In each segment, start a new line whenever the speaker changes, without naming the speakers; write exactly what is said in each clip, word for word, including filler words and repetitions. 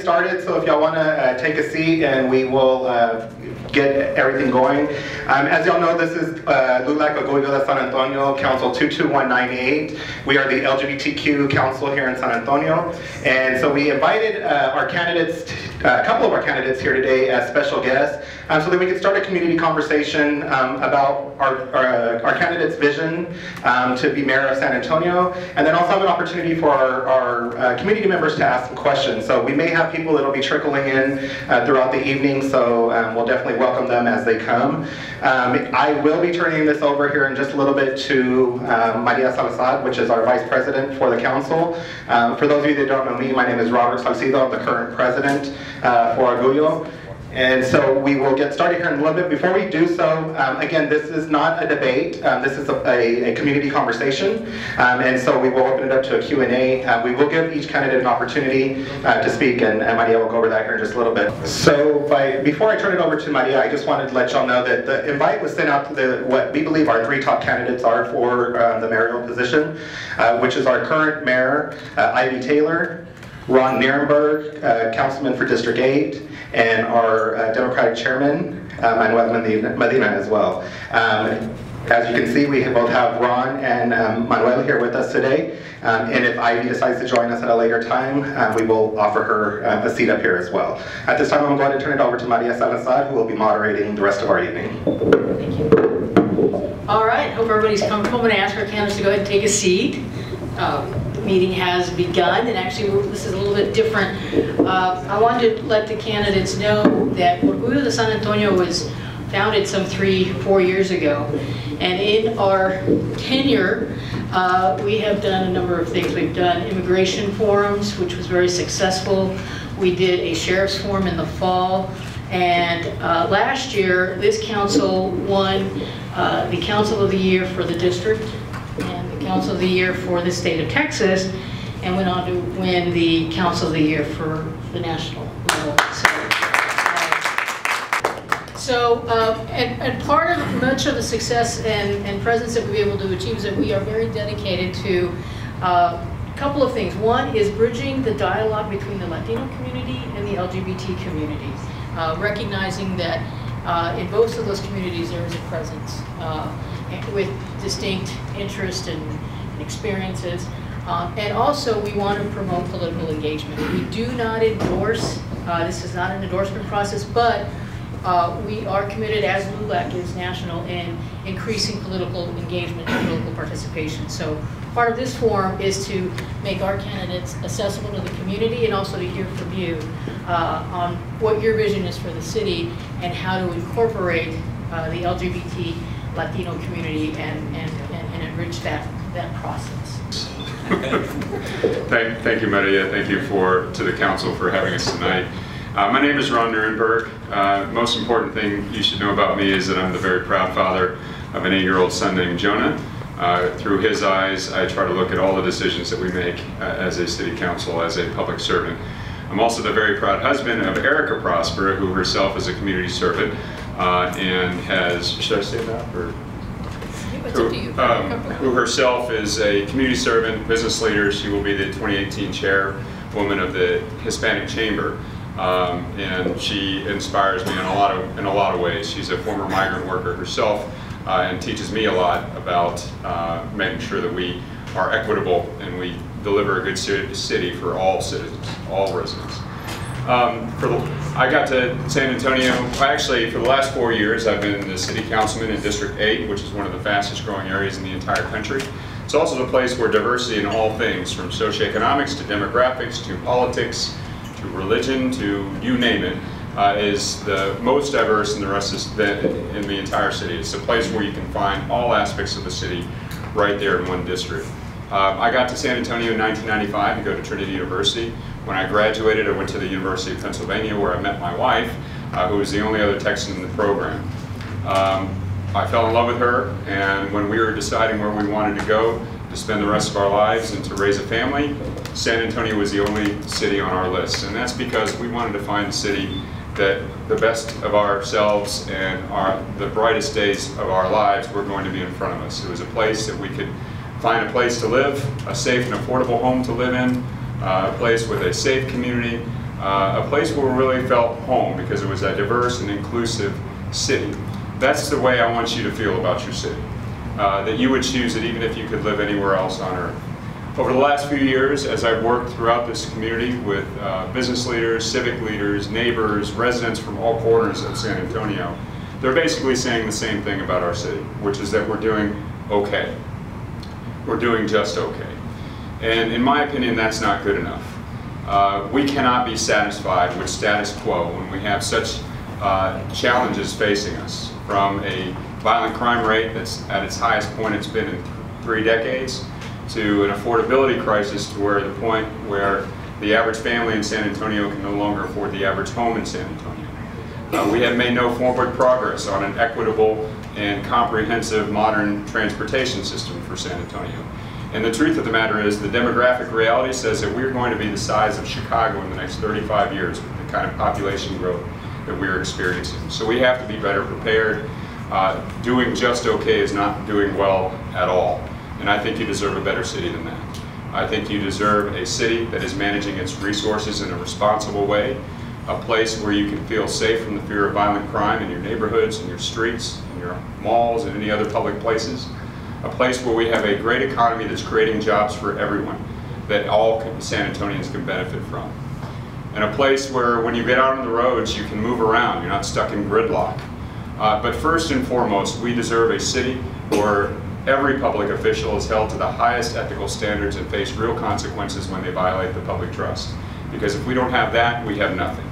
started, so if y'all want to uh, take a seat and we will uh, get everything going. Um, as y'all know, this is uh, LULAC, Orgullo de San Antonio, Council two two one nine eight. We are the L G B T Q Council here in San Antonio. And so we invited uh, our candidates, uh, a couple of our candidates here today as special guests, um, so that we could start a community conversation um, about our, our, our candidate's vision um, to be mayor of San Antonio, and then also have an opportunity for our, our uh, community members to ask some questions. So we may have people that will be trickling in uh, throughout the evening, so um, we'll definitely welcome them as they come. Um, I will be turning this over here in just a little bit to um, Maria Salazar, which is our vice president for the council. Um, for those of you that don't know me, my name is Robert Salcido. I'm the current president uh, for Orgullo. And so we will get started here in a little bit. Before we do so, um, again, this is not a debate. Um, this is a, a, a community conversation. Um, and so we will open it up to a Q and A. Uh, we will give each candidate an opportunity uh, to speak, and, and Maria will go over that here in just a little bit. So by, before I turn it over to Maria, I just wanted to let y'all know that the invite was sent out to the, what we believe our three top candidates are for uh, the mayoral position, uh, which is our current mayor, uh, Ivy Taylor, Ron Nirenberg, uh, councilman for District eight, and our uh, Democratic chairman, uh, Manuel Medina as well. Um, as you can see, we both have Ron and um, Manuel here with us today. Um, and if Ivy decides to join us at a later time, uh, we will offer her uh, a seat up here as well. At this time, I'm going to turn it over to Maria Salazar, who will be moderating the rest of our evening.
Thank you. All right, hope everybody's comfortable. I'm going to ask our candidates to go ahead and take a seat. Um, the meeting has begun, and actually this is a little bit different. Uh, I wanted to let the candidates know that Orgullo de San Antonio was founded some three, four years ago. And in our tenure, uh, we have done a number of things. We've done immigration forums, which was very successful. We did a sheriff's forum in the fall. And uh, last year, this council won uh, the Council of the Year for the district, Council of the Year for the state of Texas, and went on to win the Council of the Year for the national level. So, uh, so uh, and, and part of much of the success and, and presence that we've been able to achieve is that we are very dedicated to uh, a couple of things. One is bridging the dialogue between the Latino community and the L G B T community, uh, recognizing that uh, in both of those communities there is a presence Uh, with distinct interest and, and experiences. Um, and also we want to promote political engagement. We do not endorse, uh, this is not an endorsement process, but uh, we are committed, as LULAC is national, in increasing political engagement and political participation. So part of this forum is to make our candidates accessible to the community and also to hear from you uh, on what your vision is for the city and how to incorporate uh, the L G B T Latino community and, and, and, and enrich that, that process.
thank, thank you, Maria. Thank you for, to the council for having us tonight. Uh, my name is Ron Nirenberg. Uh, most important thing you should know about me is that I'm the very proud father of an eight-year-old son named Jonah. Uh, through his eyes, I try to look at all the decisions that we make uh, as a city council, as a public servant. I'm also the very proud husband of Erica Prosper, who herself is a community servant. Uh, and has, should I say that? Or, who, um, who herself is a community servant, business leader. She will be the twenty eighteen chairwoman of the Hispanic Chamber. Um, and she inspires me in a lot of, in a lot of ways. She's a former migrant worker herself uh, and teaches me a lot about uh, making sure that we are equitable and we deliver a good city for all citizens, all residents. Um, for the, I got to San Antonio, actually for the last four years I've been the city councilman in District eight, which is one of the fastest growing areas in the entire country. It's also the place where diversity in all things, from socioeconomics to demographics to politics to religion to you name it, uh, is the most diverse in the rest of the, in the entire city. It's a place where you can find all aspects of the city right there in one district. Uh, I got to San Antonio in nineteen ninety-five to go to Trinity University. When I graduated, I went to the University of Pennsylvania, where I met my wife, uh, who was the only other Texan in the program. Um, I fell in love with her, and when we were deciding where we wanted to go to spend the rest of our lives and to raise a family, San Antonio was the only city on our list. And that's because we wanted to find a city that the best of ourselves and our, the brightest days of our lives were going to be in front of us. It was a place that we could find a place to live, a safe and affordable home to live in, uh, a place with a safe community, uh, a place where we really felt home because it was a diverse and inclusive city. That's the way I want you to feel about your city, uh, that you would choose it even if you could live anywhere else on earth. Over the last few years, as I've worked throughout this community with uh, business leaders, civic leaders, neighbors, residents from all corners of San Antonio, they're basically saying the same thing about our city, which is that we're doing okay. We're doing just okay. And in my opinion, that's not good enough. Uh, we cannot be satisfied with status quo when we have such uh, challenges facing us, from a violent crime rate that's at its highest point it's been in th three decades, to an affordability crisis to where the point where the average family in San Antonio can no longer afford the average home in San Antonio. Uh, we have made no forward progress on an equitable and comprehensive modern transportation system for San Antonio. And the truth of the matter is the demographic reality says that we're going to be the size of Chicago in the next thirty-five years with the kind of population growth that we're experiencing. So we have to be better prepared. Uh, doing just okay is not doing well at all. And I think you deserve a better city than that. I think you deserve a city that is managing its resources in a responsible way, a place where you can feel safe from the fear of violent crime in your neighborhoods, in your streets, in your malls, and any other public places. A place where we have a great economy that's creating jobs for everyone, that all San Antonians can benefit from. And a place where when you get out on the roads, you can move around, you're not stuck in gridlock. Uh, but first and foremost, we deserve a city where every public official is held to the highest ethical standards and face real consequences when they violate the public trust. Because if we don't have that, we have nothing.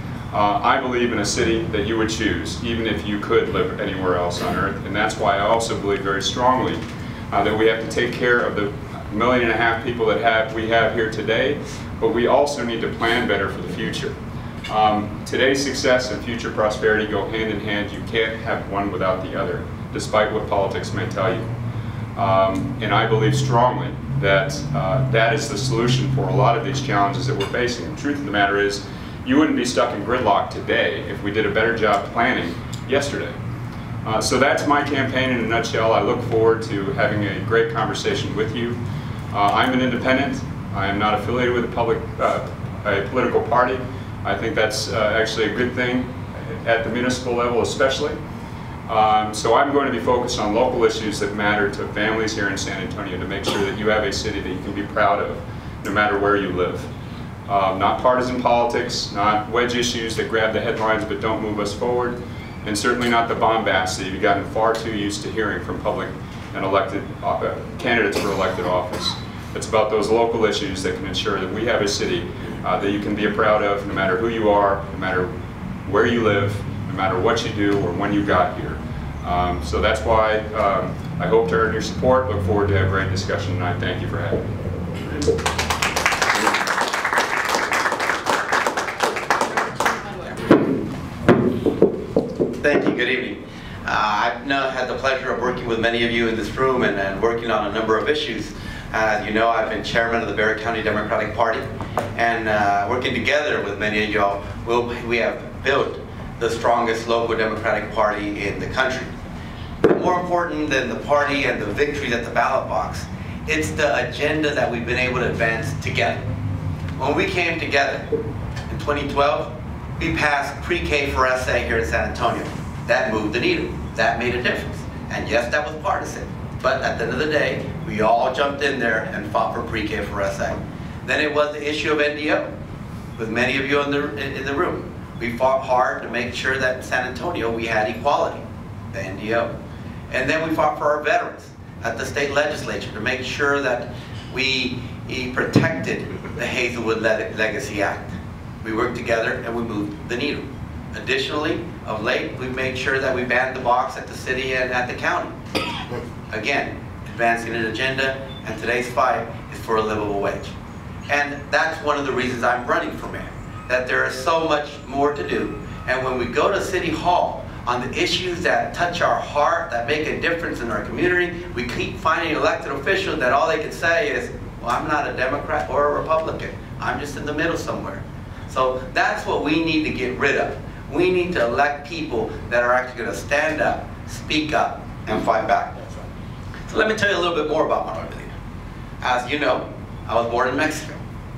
Uh, I believe in a city that you would choose, even if you could live anywhere else on earth, and that's why I also believe very strongly uh, that we have to take care of the million and a half people that have, we have here today, but we also need to plan better for the future. Um, today's success and future prosperity go hand in hand. You can't have one without the other, despite what politics may tell you. Um, and I believe strongly that uh, that is the solution for a lot of these challenges that we're facing. The truth of the matter is, you wouldn't be stuck in gridlock today if we did a better job planning yesterday. Uh, so that's my campaign in a nutshell. I look forward to having a great conversation with you. Uh, I'm an independent. I am not affiliated with a public, uh, a political party. I think that's uh, actually a good thing at the municipal level especially. Um, so I'm going to be focused on local issues that matter to families here in San Antonio to make sure that you have a city that you can be proud of no matter where you live. Um, not partisan politics, not wedge issues that grab the headlines but don't move us forward, and certainly not the bombast that you've gotten far too used to hearing from public and elected uh, candidates for elected office. It's about those local issues that can ensure that we have a city uh, that you can be proud of no matter who you are, no matter where you live, no matter what you do or when you got here. Um, so that's why um, I hope to earn your support. Look forward to a great discussion tonight. Thank you for having me.
Thank you. Good evening. Uh, I've now had the pleasure of working with many of you in this room and, and working on a number of issues. As you know, I've been chairman of the Barry County Democratic Party, and uh, working together with many of y'all, we'll, we have built the strongest local Democratic Party in the country. But more important than the party and the victories at the ballot box, it's the agenda that we've been able to advance together. When we came together in twenty twelve, we passed pre-K for S A here in San Antonio. That moved the needle. That made a difference. And yes, that was partisan. But at the end of the day, we all jumped in there and fought for pre-K for S A. Then it was the issue of N D O, with many of you in the, in the room. We fought hard to make sure that in San Antonio we had equality, the N D O. And then we fought for our veterans at the state legislature to make sure that we, we protected the Hazelwood Legacy Act. We worked together and we moved the needle. Additionally, of late, we've made sure that we banned the box at the city and at the county. Again, advancing an agenda, and today's fight is for a livable wage. And that's one of the reasons I'm running for mayor, that there is so much more to do. And when we go to City Hall on the issues that touch our heart, that make a difference in our community, we keep finding elected officials that all they can say is, well, I'm not a Democrat or a Republican. I'm just in the middle somewhere. So that's what we need to get rid of. We need to elect people that are actually going to stand up, speak up, and fight back. So let me tell you a little bit more about Manuel. As you know, I was born in Mexico. At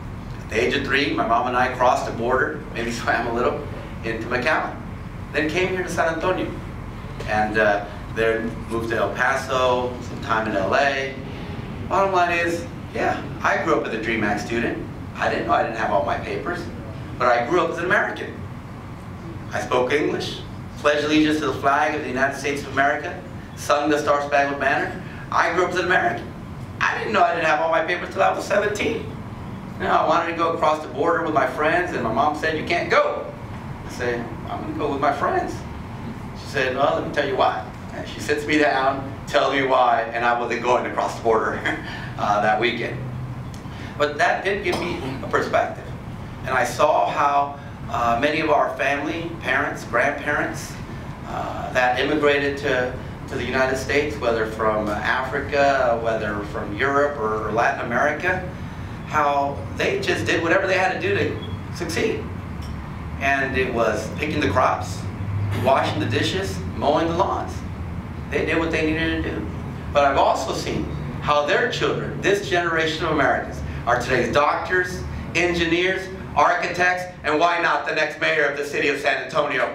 the age of three, my mom and I crossed the border, maybe swam a little, into McAllen. Then came here to San Antonio. And uh, there moved to El Paso, some time in L A. Bottom line is, yeah, I grew up as a Dream Act student. I didn't know I didn't have all my papers, but I grew up as an American. I spoke English, pledged allegiance to the flag of the United States of America, sung the Star Spangled Banner. I grew up as an American. I didn't know I didn't have all my papers until I was seventeen. You know, I wanted to go across the border with my friends, and my mom said, you can't go. I said, I'm going to go with my friends. She said, well, let me tell you why. And she sits me down, tells me why, and I wasn't going across the border uh, that weekend. But that did give me a perspective. And I saw how uh, many of our family, parents, grandparents, uh, that immigrated to, to the United States, whether from Africa, whether from Europe or Latin America, how they just did whatever they had to do to succeed. And it was picking the crops, washing the dishes, mowing the lawns. They did what they needed to do. But I've also seen how their children, this generation of Americans, are today's doctors, engineers, architects, and why not the next mayor of the city of San Antonio.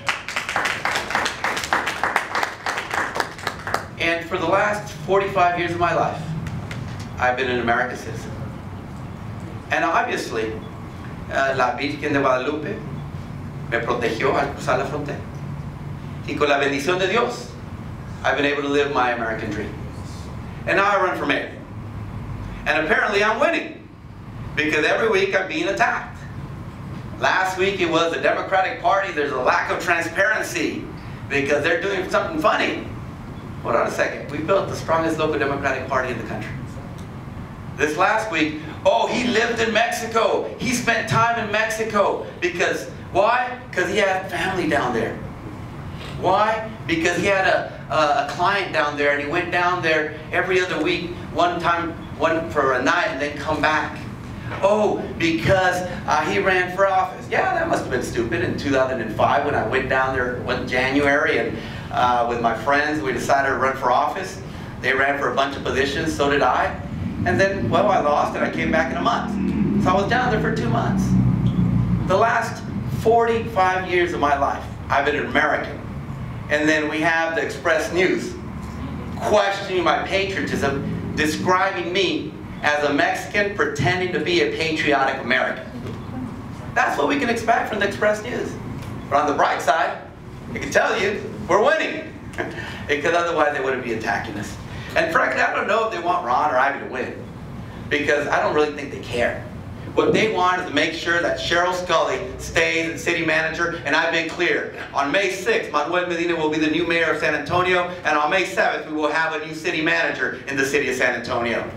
And for the last forty-five years of my life, I've been an American citizen. And obviously, uh, la Virgen de Guadalupe me protegió al cruzar la frontera. Y con la bendición de Dios, I've been able to live my American dream. And now I run for mayor. And apparently I'm winning, because every week I'm being attacked. Last week it was the Democratic Party, there's a lack of transparency because they're doing something funny. Hold on a second, we built the strongest local Democratic Party in the country. This last week, oh, he lived in Mexico. He spent time in Mexico. Because, why? Because he had family down there. Why? Because he had a, a, a client down there, and he went down there every other week, one time, one for a night, and then come back. Oh, because uh, he ran for office. Yeah, that must have been stupid in two thousand five when I went down there one January, and uh, with my friends, we decided to run for office. They ran for a bunch of positions, so did I. And then, well, I lost and I came back in a month. So I was down there for two months. The last forty-five years of my life, I've been an American. And then we have the Express News questioning my patriotism, describing me as a Mexican pretending to be a patriotic American. That's what we can expect from the Express News. But on the bright side, I can tell you, we're winning. Because otherwise they wouldn't be attacking us. And frankly, I don't know if they want Ron or Ivy to win, because I don't really think they care. What they want is to make sure that Cheryl Scully stays as city manager, and I've been clear. On May sixth, Manuel Medina will be the new mayor of San Antonio, and on May seventh, we will have a new city manager in the city of San Antonio.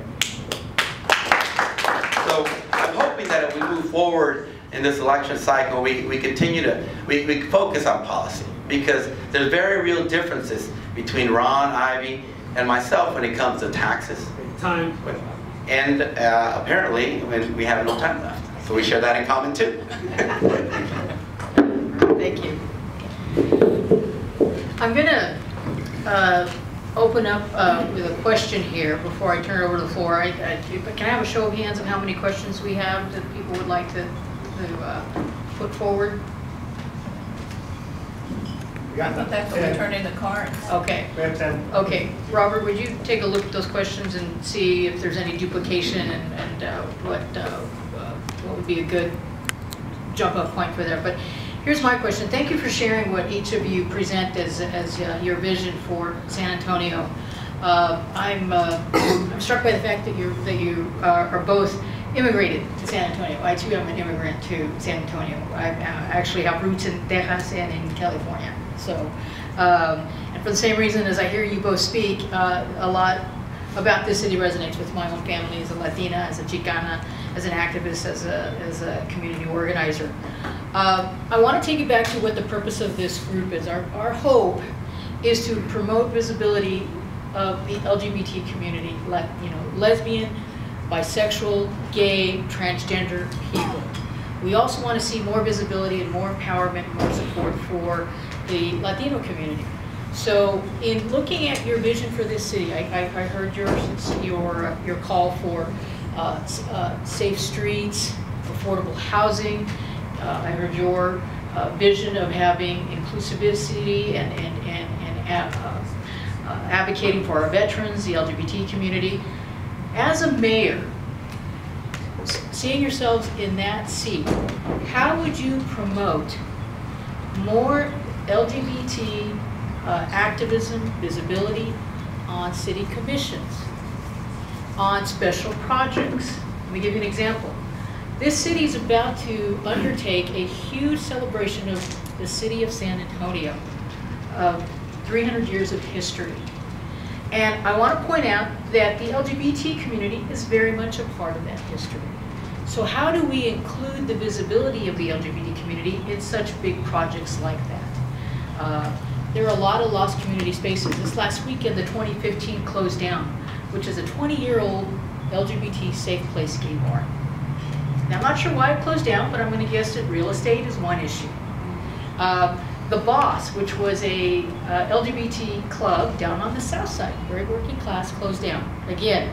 So I'm hoping that if we move forward in this election cycle, we, we continue to, we, we focus on policy, because there's very real differences between Ron, Ivy, and myself when it comes to taxes.
Time.
And uh, apparently, we have no time left. So we share that in common too.
Thank you. I'm going to uh, open up uh, with a question here before I turn it over to the floor. I, I, can I have a show of hands of how many questions we have that people would like to, to uh, put forward?
I think that's when we turn in the cards.
Okay. Okay. Robert, would you take a look at those questions and see if there's any duplication and, and uh, what uh, uh, what would be a good jump-up point for there? But here's my question. Thank you for sharing what each of you present as as uh, your vision for San Antonio. Uh, I'm uh, I'm struck by the fact that you that you uh, are both immigrated to San Antonio. I too am an immigrant to San Antonio. I actually have roots in Texas and in California. So, um, and for the same reason as I hear you both speak, uh, a lot about this city resonates with my own family as a Latina, as a Chicana, as an activist, as a, as a community organizer. Uh, I want to take you back to what the purpose of this group is. Our, our hope is to promote visibility of the L G B T community, like, you know, lesbian, bisexual, gay, transgender people. We also want to see more visibility and more empowerment, more support for the Latino community. So in looking at your vision for this city, I, I, I heard your, your, uh, your call for uh, uh, safe streets,
affordable housing. Uh, I heard your uh, vision of having inclusivity and, and, and, and uh, uh, advocating for our veterans, the L G B T community. As a mayor, seeing yourselves in that seat, how would you promote more L G B T uh, activism, visibility on city commissions, on special projects? Let me give you an example. This city is about to undertake a huge celebration of the city of San Antonio, of three hundred years of history. And I want to point out that the L G B T community is very much a part of that history. So how do we include the visibility of the L G B T community in such big projects like that? Uh, there are a lot of lost community spaces. This last weekend, the twenty fifteen closed down, which is a twenty-year-old L G B T safe place ski bar. Now, I'm not sure why it closed down, but I'm going to guess that real estate is one issue. Uh, the Boss, which was a uh, L G B T club down on the south side, very working class, closed down. Again,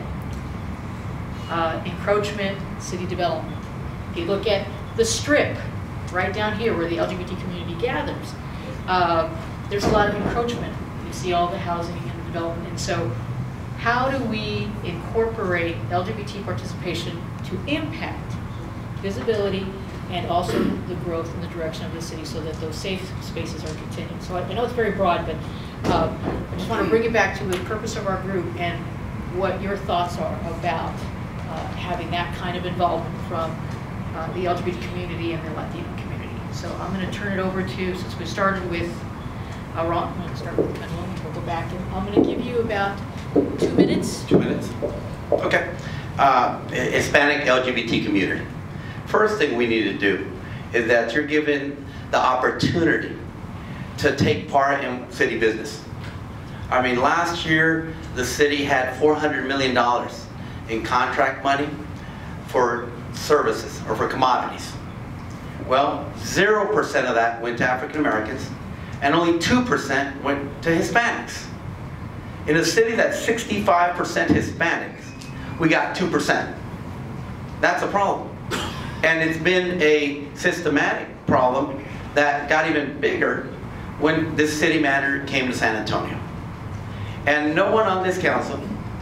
uh, encroachment, city development. If you look at the Strip, right down here where the L G B T community gathers, uh, there's a lot of encroachment. You see all the housing and development. And so how do we incorporate L G B T participation to impact visibility and also the growth in the direction of the city so that those safe spaces are continued? So I, I know it's very broad, but uh, I just want to bring it back to the purpose of our group and what your thoughts are about uh, having that kind of involvement from uh, the L G B T community and the Latino community. So I'm going to turn it over to, since we started with uh, Ron, I'm going to start with Manuel, and we'll go back, and I'm going to give you about two minutes.
Two minutes? Okay. Uh, Hispanic L G B T community. First thing we need to do is that you're given the opportunity to take part in city business. I mean, last year, the city had four hundred million dollars in contract money for services or for commodities. Well, zero percent of that went to African Americans, and only two percent went to Hispanics. In a city that's sixty-five percent Hispanics, we got two percent. That's a problem. And it's been a systematic problem that got even bigger when this city manager came to San Antonio. And no one on this council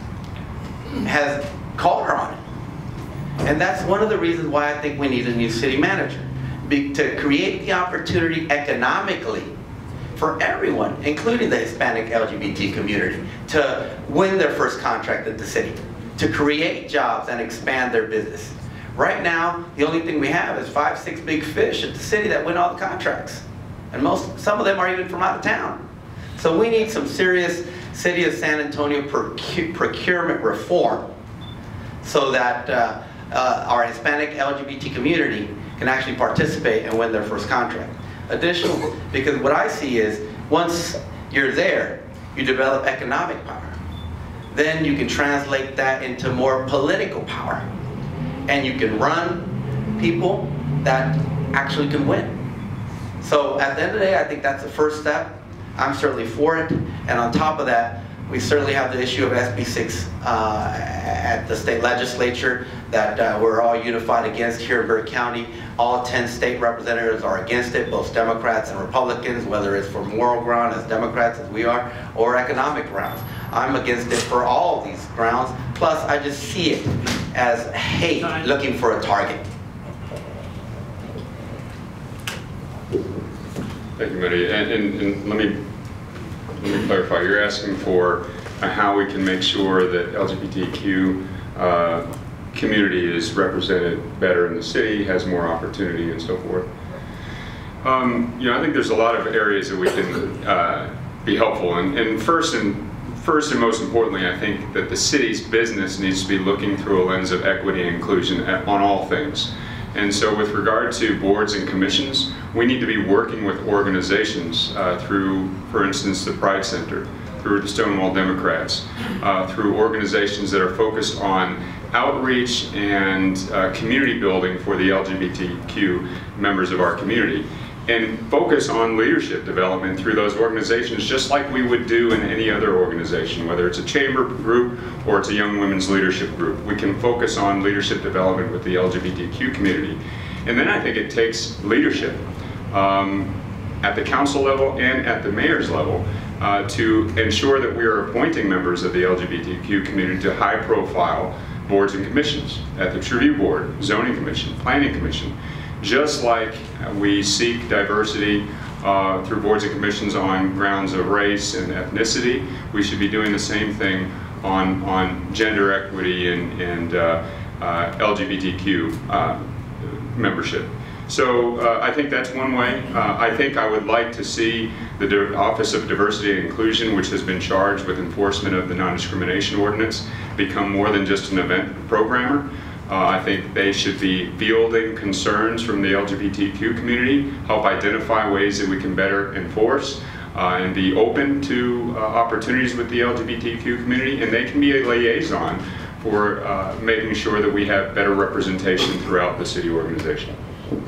has called her on it. And that's one of the reasons why I think we need a new city manager. Be, to create the opportunity economically for everyone, including the Hispanic L G B T community, to win their first contract at the city, to create jobs and expand their business. Right now, the only thing we have is five, six big fish at the city that win all the contracts. And most, some of them are even from out of town. So we need some serious City of San Antonio procu procurement reform so that uh, uh, our Hispanic L G B T community can actually participate and win their first contract. Additional, because what I see is once you're there, you develop economic power. Then you can translate that into more political power. And you can run people that actually can win. So at the end of the day, I think that's the first step. I'm certainly for it. And on top of that, we certainly have the issue of S B six uh, at the state legislature that uh, we're all unified against here in Berry County. All ten state representatives are against it, both Democrats and Republicans, whether it's for moral ground as Democrats as we are, or economic grounds. I'm against it for all of these grounds. Plus, I just see it as hate looking for a target.
Thank you, Medina. And, and, and let me let me clarify. You're asking for uh, how we can make sure that L G B T Q uh, community is represented better in the city, has more opportunity, and so forth. Um, you know, I think there's a lot of areas that we can uh, be helpful. And, and first and First and most importantly, I think that the city's business needs to be looking through a lens of equity and inclusion at, on all things. And so with regard to boards and commissions, we need to be working with organizations uh, through, for instance, the Pride Center, through the Stonewall Democrats, uh, through organizations that are focused on outreach and uh, community building for the L G B T Q members of our community. and focus on leadership development through those organizations, just like we would do in any other organization, whether it's a chamber group or it's a young women's leadership group. We can focus on leadership development with the L G B T Q community. And then I think it takes leadership um, at the council level and at the mayor's level uh, to ensure that we are appointing members of the L G B T Q community to high-profile boards and commissions, Ethics Review Board, Zoning Commission, Planning Commission. Just like we seek diversity uh, through boards and commissions on grounds of race and ethnicity, we should be doing the same thing on, on gender equity and, and uh, uh, L G B T Q uh, membership. So uh, I think that's one way. Uh, I think I would like to see the Office of Diversity and Inclusion, which has been charged with enforcement of the non-discrimination ordinance, become more than just an event programmer. Uh, I think they should be fielding concerns from the L G B T Q community, help identify ways that we can better enforce, uh, and be open to uh, opportunities with the L G B T Q community, and they can be a liaison for uh, making sure that we have better representation throughout the city organization.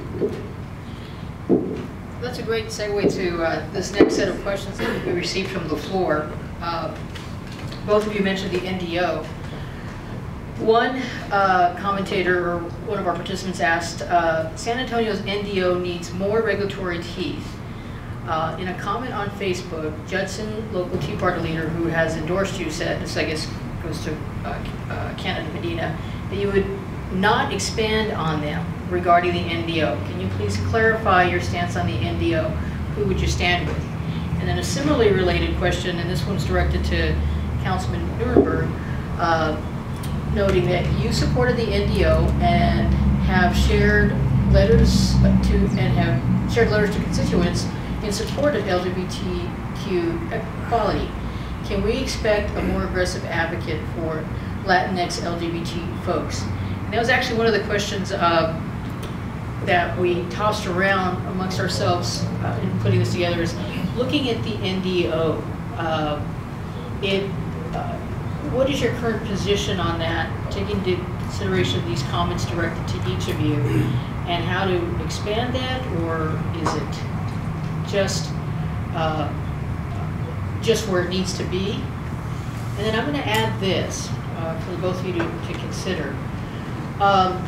That's a great segue to uh, this next set of questions that we received from the floor. Uh, both of you mentioned the N D O. One uh, commentator, or one of our participants asked, uh, San Antonio's N D O needs more regulatory teeth. Uh, in a comment on Facebook, Judson, local Tea Party leader who has endorsed you, said, this I guess goes to uh, uh, candidate Medina, that you would not expand on them regarding the N D O. Can you please clarify your stance on the N D O? Who would you stand with? And then a similarly related question, and this one's directed to Councilman Nirenberg, uh, noting that you supported the N D O and have shared letters to and have shared letters to constituents in support of L G B T Q equality. Can we expect a more aggressive advocate for Latinx L G B T folks? And that was actually one of the questions uh, that we tossed around amongst ourselves uh, in putting this together, is looking at the N D O. Uh, it, uh, what is your current position on that, taking into consideration these comments directed to each of you, and how to expand that, or is it just uh, just where it needs to be? And then I'm going to add this uh, for the both of you to, to consider. Um,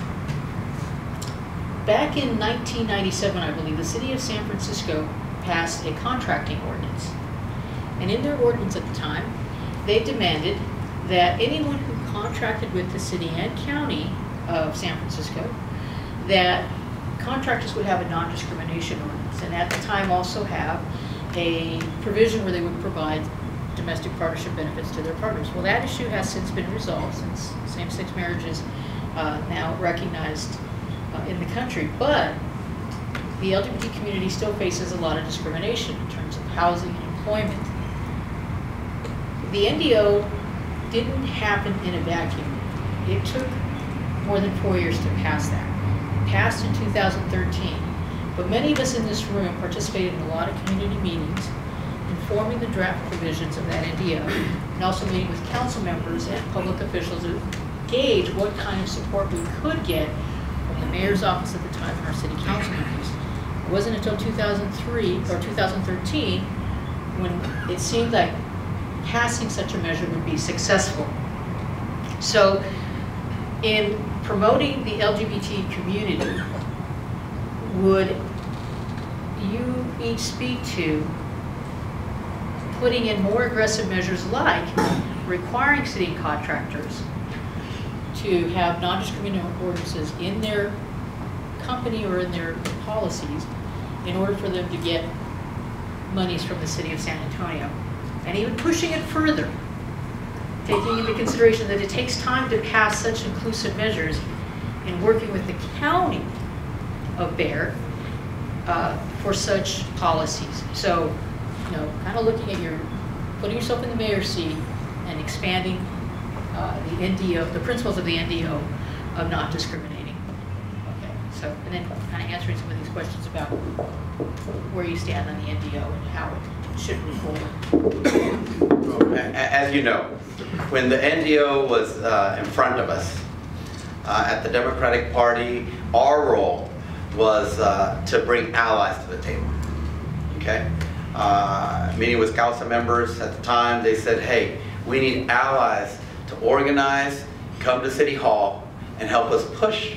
back in nineteen ninety-seven, I believe, the city of San Francisco passed a contracting ordinance. And in their ordinance at the time, they demanded that anyone who contracted with the city and county of San Francisco, that contractors would have a non-discrimination ordinance, and at the time also have a provision where they would provide domestic partnership benefits to their partners. Well, that issue has since been resolved, since same-sex marriage is uh, now recognized uh, in the country. But the L G B T community still faces a lot of discrimination in terms of housing and employment. The N D O didn't happen in a vacuum. It took more than four years to pass that. It passed in two thousand thirteen, but many of us in this room participated in a lot of community meetings, informing the draft provisions of that N D O, and also meeting with council members and public officials to gauge what kind of support we could get from the mayor's office at the time and our city council members. It wasn't until two thousand three or two thousand thirteen when it seemed like passing such a measure would be successful. So in promoting the L G B T community, would you each speak to putting in more aggressive measures like requiring city contractors to have non-discriminatory ordinances in their company or in their policies in order for them to get monies from the city of San Antonio? And even pushing it further, taking into consideration that it takes time to pass such inclusive measures, in working with the county of Bear uh, for such policies. So, you know, kind of looking at your, putting yourself in the mayor's seat and expanding uh, the N D O, the principles of the N D O of not discriminating. Okay, so, and then kind of answering some of these questions about where you stand on the N D O and how it should move forward.
As you know, when the N D O was uh, in front of us uh, at the Democratic Party, our role was uh, to bring allies to the table, okay? Uh, meeting with council members at the time, they said, hey, we need allies to organize, come to City Hall, and help us push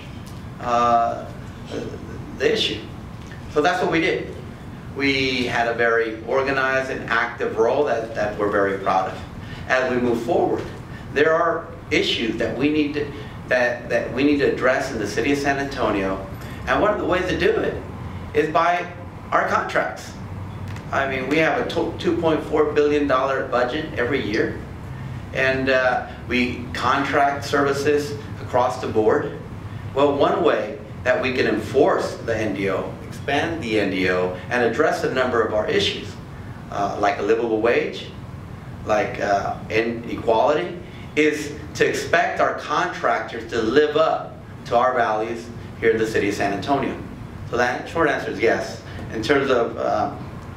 uh, the issue. So that's what we did. We had a very organized and active role that, that we're very proud of. As we move forward, there are issues that we need to, that, that we need to address in the city of San Antonio. And one of the ways to do it is by our contracts. I mean, we have a two point four billion dollar budget every year. And uh, we contract services across the board. Well, one way that we can enforce the N D O, expand the N D O, and address a number of our issues, uh, like a livable wage, like uh, inequality, is to expect our contractors to live up to our values here in the city of San Antonio. So that short answer is yes. In terms of, uh,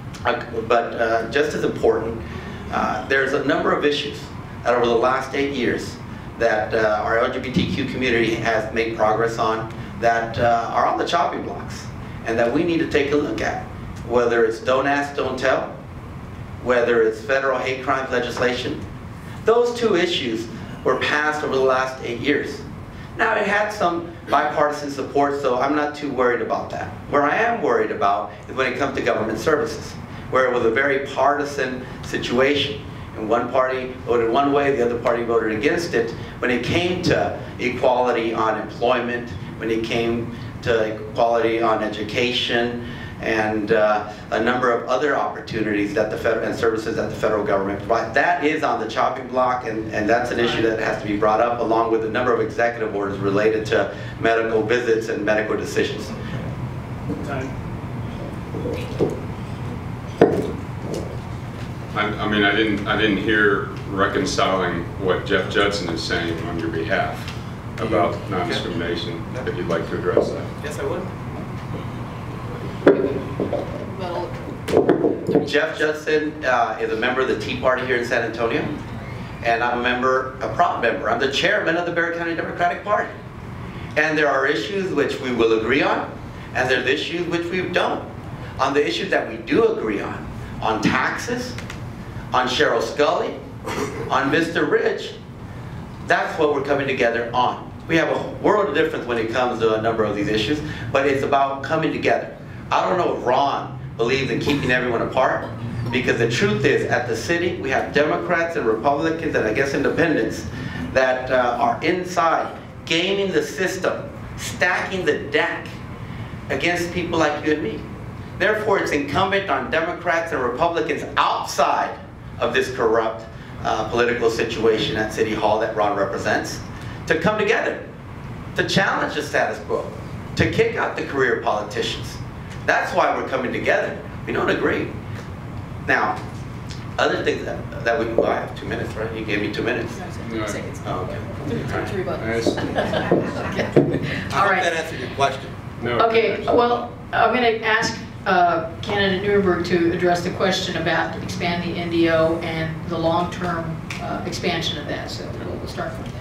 but uh, just as important, uh, there's a number of issues that over the last eight years that uh, our L G B T Q community has made progress on that uh, are on the chopping blocks and that we need to take a look at. Whether it's don't ask, don't tell, whether it's federal hate crimes legislation. Those two issues were passed over the last eight years. Now, it had some bipartisan support, so I'm not too worried about that. Where I am worried about is when it comes to government services, where it was a very partisan situation. And one party voted one way, the other party voted against it. When it came to equality on employment, when it came to equality on education, and uh, a number of other opportunities that the federal and services that the federal government provides. That is on the chopping block, and, and that's an issue that has to be brought up, along with a number of executive orders related to medical visits and medical decisions.
Time.
I, I mean, I didn't, I didn't hear reconciling what Jeff Judson is saying on your behalf about non-discrimination. If you'd like to address that.
Yes, I would.
Well,
Jeff Judson uh, is a member of the Tea Party here in San Antonio, and I'm a member, a proud member. I'm the chairman of the Bexar County Democratic Party. And there are issues which we will agree on, and there's issues which we don't. On the issues that we do agree on, on taxes, on Cheryl Scully, on Mister Rich, that's what we're coming together on. We have a world of difference when it comes to a number of these issues, but it's about coming together. I don't know if Ron believes in keeping everyone apart, because the truth is, at the city, we have Democrats and Republicans and I guess independents that uh, are inside, gaming the system, stacking the deck against people like you and me. Therefore, it's incumbent on Democrats and Republicans outside of this corrupt uh, political situation at City Hall that Ron represents to come together, to challenge the status quo, to kick out the career politicians. That's why we're coming together. We don't agree. Now, other things that, that we, well, I have two minutes, right? You gave me two minutes.
No.
Oh, okay.
Three buttons.
Yes.
Okay.
I
All
hope
right.
that answered your question.
No,
Okay, well, I'm going to ask uh, candidate Nirenberg to address the question about expanding the N D O and the long-term uh, expansion of that. So we'll, we'll start from there.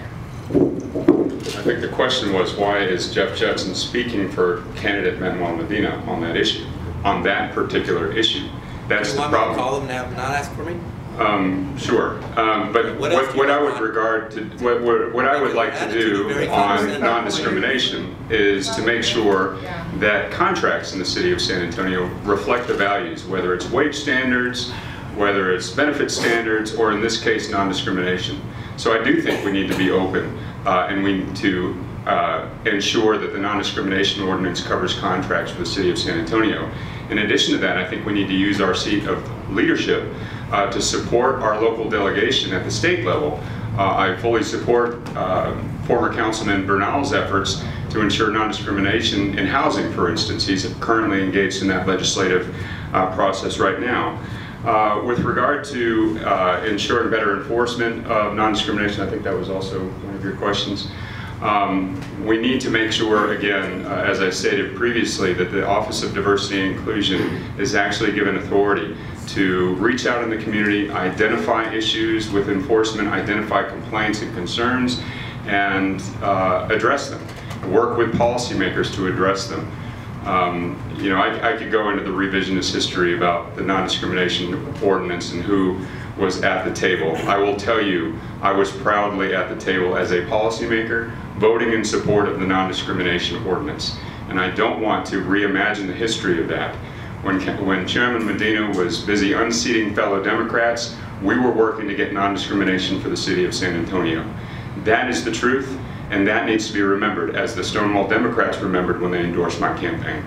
I think the question was, why is Jeff Judson speaking for candidate Manuel Medina on that issue, on that particular issue? That's the
You want me to
problem.
call them and have them not ask for me?
Um, sure, um, but
What else
what,
do
what
you
I would
want?
regard to, what, what, what I would like to do
Very
on
confident.
non-discrimination is to make sure that contracts in the city of San Antonio reflect the values, whether it's wage standards, whether it's benefit standards, or in this case, non-discrimination. So I do think we need to be open, uh, and we need to uh, ensure that the non-discrimination ordinance covers contracts for the city of San Antonio. In addition to that, I think we need to use our seat of leadership uh, to support our local delegation at the state level. Uh, I fully support uh, former Councilman Bernal's efforts to ensure non-discrimination in housing, for instance. He's currently engaged in that legislative uh, process right now. Uh, with regard to uh, ensuring better enforcement of non-discrimination, I think that was also one of your questions. Um, we need to make sure, again, uh, as I stated previously, that the Office of Diversity and Inclusion is actually given authority to reach out in the community, identify issues with enforcement, identify complaints and concerns, and uh, address them. Work with policymakers to address them. Um, you know, I, I could go into the revisionist history about the non-discrimination ordinance and who was at the table. I will tell you, I was proudly at the table as a policymaker, voting in support of the non-discrimination ordinance. And I don't want to reimagine the history of that. When, when Chairman Medina was busy unseating fellow Democrats, we were working to get non-discrimination for the city of San Antonio. That is the truth, and that needs to be remembered, as the Stonewall Democrats remembered when they endorsed my campaign.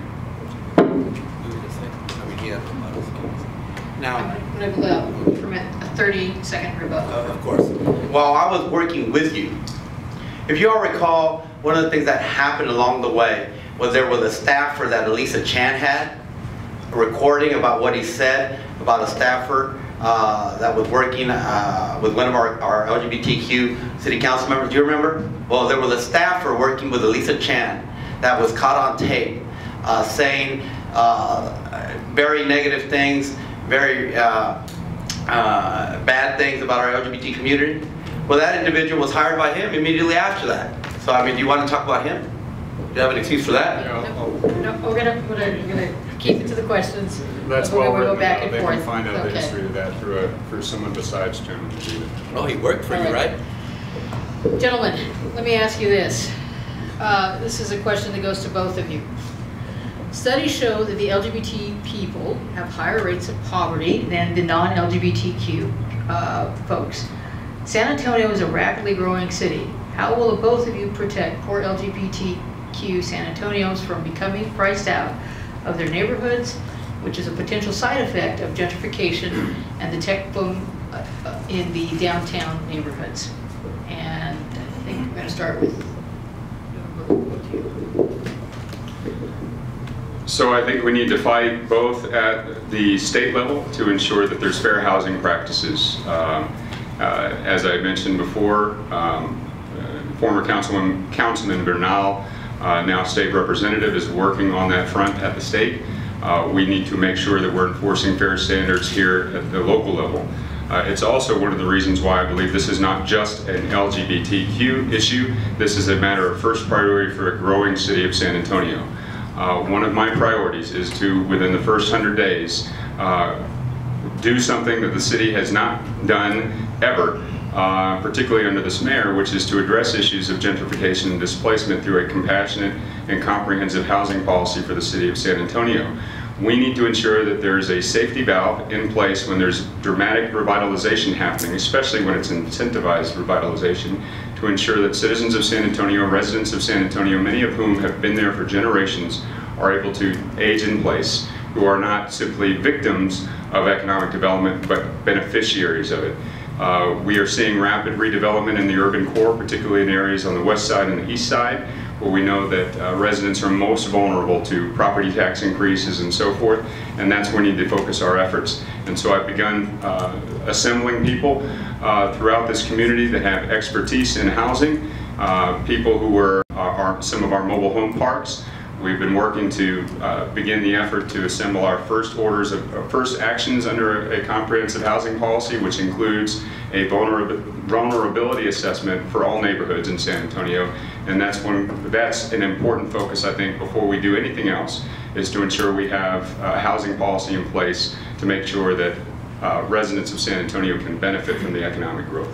Now,
I'm going to allow permit a thirty second rebuttal.
Uh, of course. While I was working with you, if you all recall, one of the things that happened along the way was there was a staffer that Elisa Chan had, a recording about what he said about a staffer uh, that was working uh, with one of our, our L G B T Q city council members. Do you remember? Well, there was a staffer working with Elisa Chan that was caught on tape uh, saying uh, very negative things, very uh, uh, bad things about our L G B T community. Well, that individual was hired by him immediately after that. So, I mean, do you want to talk about him? Do you have an excuse for that?
No, no, we're gonna, we're gonna, we're gonna keep it to the questions.
That's
we're
well
gonna
written
go back
about.
and
They
forth.
can find out
Okay.
the history of that through, a, through someone besides Chairman Medina.
Oh, he worked for
All
you,
right.
right?
Gentlemen, let me ask you this. Uh, this is a question that goes to both of you. Studies show that the L G B T people have higher rates of poverty than the non-L G B T Q uh, folks. San Antonio is a rapidly growing city. How will both of you protect poor L G B T Q San Antonios from becoming priced out of their neighborhoods, which is a potential side effect of gentrification and the tech boom uh, uh, in the downtown neighborhoods? And I think we're going to start with both you.
So I think we need to fight both at the state level to ensure that there's fair housing practices. Um, uh, as I mentioned before, um, uh, former Councilman, Councilman Bernal, uh, now state representative, is working on that front at the state. Uh, we need to make sure that we're enforcing fair standards here at the local level. Uh, it's also one of the reasons why I believe this is not just an L G B T Q issue. This is a matter of first priority for a growing city of San Antonio. Uh, one of my priorities is to, within the first hundred days, uh, do something that the city has not done ever, uh, particularly under this mayor, which is to address issues of gentrification and displacement through a compassionate and comprehensive housing policy for the city of San Antonio. We need to ensure that there is a safety valve in place when there's dramatic revitalization happening, especially when it's incentivized revitalization, to ensure that citizens of San Antonio, residents of San Antonio, many of whom have been there for generations, are able to age in place, who are not simply victims of economic development, but beneficiaries of it. Uh, we are seeing rapid redevelopment in the urban core, particularly in areas on the west side and the east side, where we know that uh, residents are most vulnerable to property tax increases and so forth, and that's where we need to focus our efforts. And so I've begun uh, assembling people uh, throughout this community that have expertise in housing, uh, people who are, are, are some of our mobile home parks. We've been working to uh, begin the effort to assemble our first orders of uh, first actions under a, a comprehensive housing policy, which includes a vulnerab vulnerability assessment for all neighborhoods in San Antonio. And that's one, that's an important focus, I think, before we do anything else, is to ensure we have a housing policy in place to make sure that uh, residents of San Antonio can benefit from the economic growth.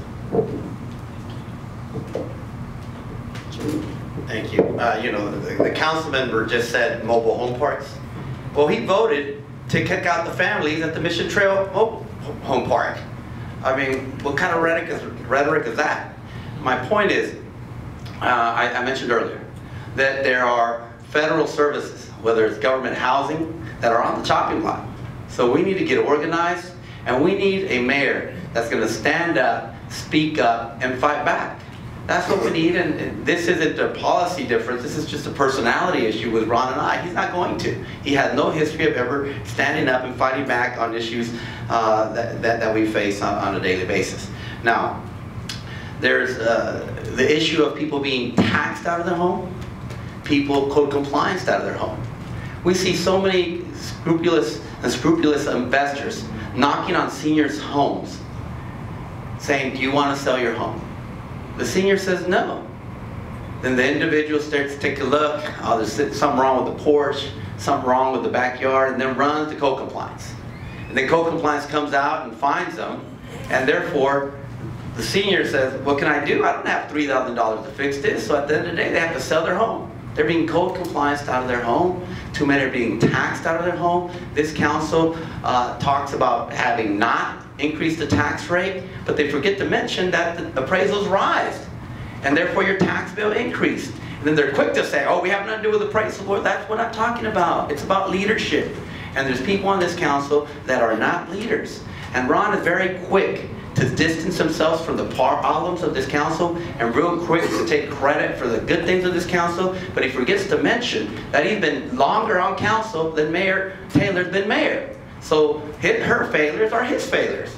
Thank you. Uh, you know, the, the council member just said mobile home parks. Well, he voted to kick out the families at the Mission Trail mobile home park. I mean, what kind of rhetoric is, rhetoric is that? My point is, uh, I, I mentioned earlier, that there are federal services, whether it's government housing, that are on the chopping block. So we need to get organized, and we need a mayor that's going to stand up, speak up, and fight back. That's what we need, and, and this isn't a policy difference, this is just a personality issue with Ron and I. He's not going to. He has no history of ever standing up and fighting back on issues uh, that, that, that we face on, on a daily basis. Now, there's uh, the issue of people being taxed out of their home, people code compliance out of their home. We see so many scrupulous and scrupulous investors knocking on seniors' homes, saying, do you want to sell your home? The senior says no. Then the individual starts to take a look. Oh, there's something wrong with the porch. something wrong with the backyard, and then runs to code compliance. And then code compliance comes out and finds them, and therefore the senior says, what can I do? I don't have three thousand dollars to fix this. So at the end of the day, they have to sell their home. They're being code compliant out of their home. Too many are being taxed out of their home. This council uh, talks about having not increased the tax rate, but they forget to mention that the appraisals rise, and therefore your tax bill increased. And then they're quick to say, oh, we have nothing to do with appraisal. Well, that's what I'm talking about. It's about leadership. And there's people on this council that are not leaders. And Ron is very quick to distance themselves from the problems of this council, and real quick to take credit for the good things of this council, but he forgets to mention that he's been longer on council than Mayor Taylor's been mayor. So his, her failures are his failures.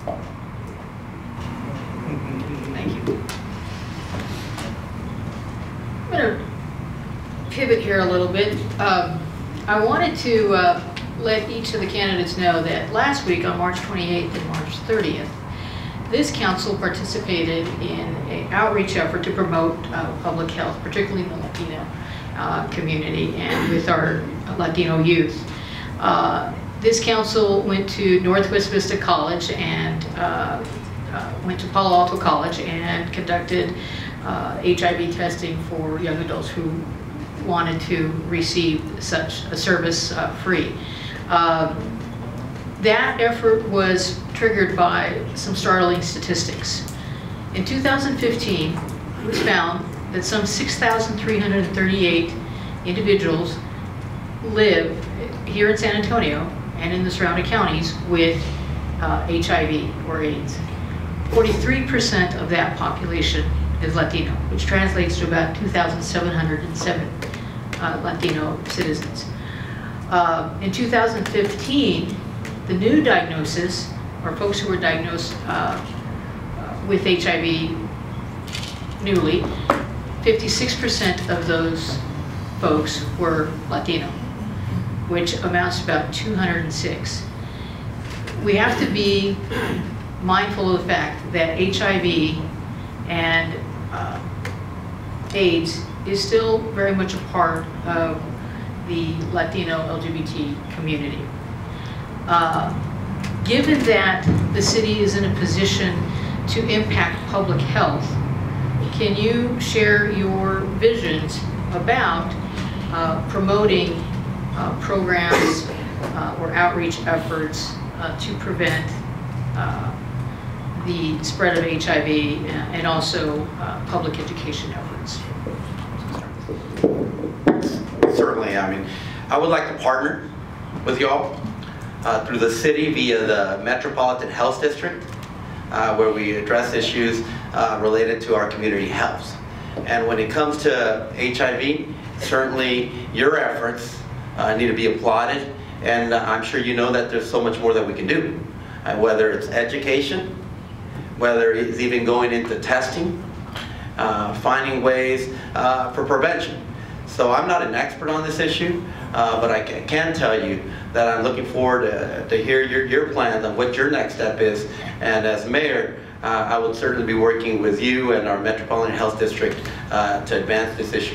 Thank you. I'm going to pivot here a little bit. Um, I wanted to uh, let each of the candidates know that last week on March twenty-eighth and March thirtieth, this council participated in an outreach effort to promote uh, public health, particularly in the Latino uh, community and with our Latino youth. Uh, this council went to Northwest Vista College and uh, uh, went to Palo Alto College and conducted uh, H I V testing for young adults who wanted to receive such a service uh, free. Uh, That effort was triggered by some startling statistics. In two thousand fifteen, it was found that some six thousand three hundred thirty-eight individuals live here in San Antonio and in the surrounding counties with uh, H I V or AIDS. forty-three percent of that population is Latino, which translates to about two thousand seven hundred seven uh, Latino citizens. Uh, in two thousand fifteen, the new diagnosis, or folks who were diagnosed uh, uh, with H I V newly, fifty-six percent of those folks were Latino, which amounts to about two hundred six. We have to be mindful of the fact that H I V and uh, AIDS is still very much a part of the Latino L G B T community. Uh, given that the city is in a position to impact public health, can you share your visions about uh, promoting uh, programs uh, or outreach efforts uh, to prevent uh, the spread of H I V and also uh, public education efforts?
Certainly, I mean, I would like to partner with y'all uh, through the city via the Metropolitan Health District, uh, where we address issues uh, related to our community health. And when it comes to H I V, certainly your efforts uh, need to be applauded, and I'm sure you know that there's so much more that we can do, uh, whether it's education, whether it's even going into testing, uh, finding ways uh, for prevention. So I'm not an expert on this issue, uh, but I can tell you that I'm looking forward to, to hear your, your plans on what your next step is. And as mayor, uh, I will certainly be working with you and our Metropolitan Health District uh, to advance this issue.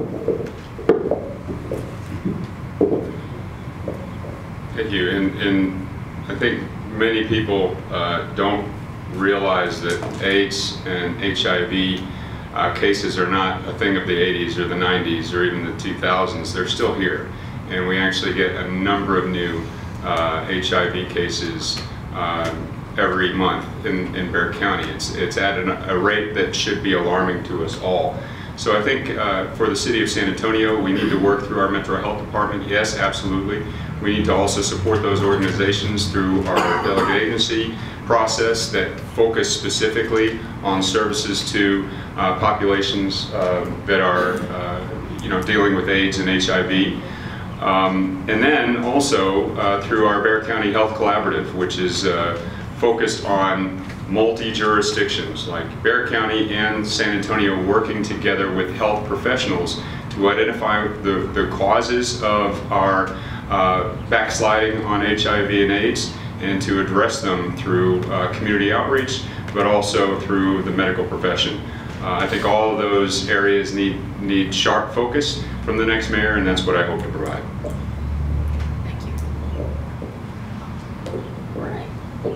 Thank you. And, and I think many people uh, don't realize that AIDS and H I V Uh, cases are not a thing of the eighties or the nineties or even the two thousands. They're still here. And we actually get a number of new uh, H I V cases uh, every month in, in Bexar County. It's, it's at an, a rate that should be alarming to us all. So I think uh, for the city of San Antonio, we need to work through our Metro Health Department. Yes, absolutely. We need to also support those organizations through our delegate agency process that focus specifically on services to uh, populations uh, that are uh, you know, dealing with AIDS and H I V. Um, and then also uh, through our Bexar County Health Collaborative, which is uh, focused on multi-jurisdictions like Bexar County and San Antonio working together with health professionals to identify the, the causes of our uh, backsliding on H I V and AIDS and to address them through uh, community outreach, but also through the medical profession. Uh, I think all of those areas need, need sharp focus from the next mayor, and that's what I hope to provide.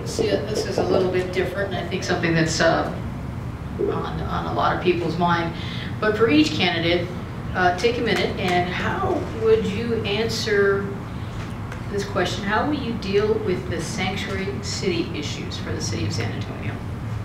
see, this is a little bit different, and I think something that's uh, on, on a lot of people's mind. But for each candidate, uh, take a minute, and how would you answer this question? How will you deal with the sanctuary city issues for the city of San Antonio?